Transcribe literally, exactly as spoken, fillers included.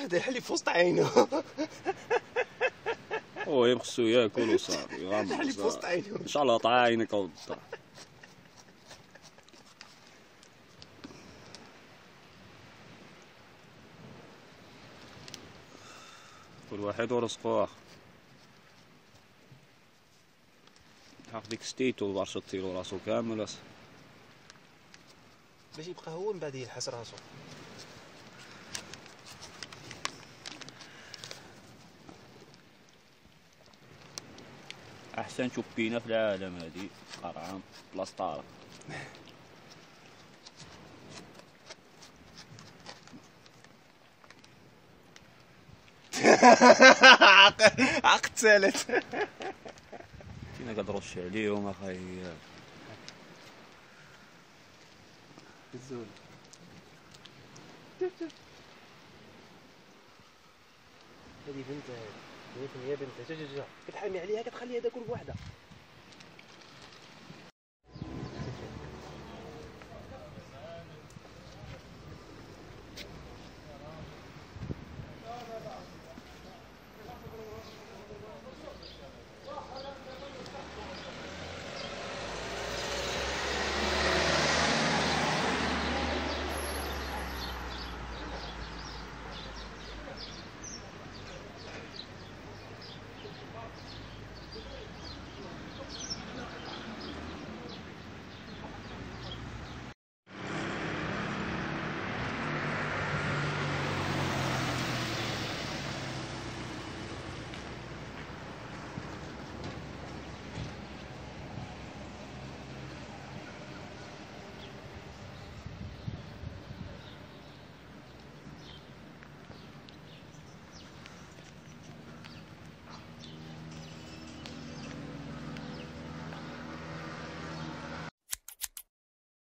هذا يحلي في وسط عينه. هو خصو ياكل وصافي يغمض يحلي في وسط عينه. ان شاء الله طلع عينك وضع. كل واحد ورزقو اخر. حق ديك ستيتو برشا طيرو راسو كامل اصلا باش يبقى هو من بعد يلحس راسو. احسن شوبينه في العالم هادي قرعه بلاصطاره. عقد ثالث. كينا كترش عليهم اخاي. الزول هذه بنت، هذه هي بنت. جا جا جا كتحامي عليها كتخليها تاكل بوحدها.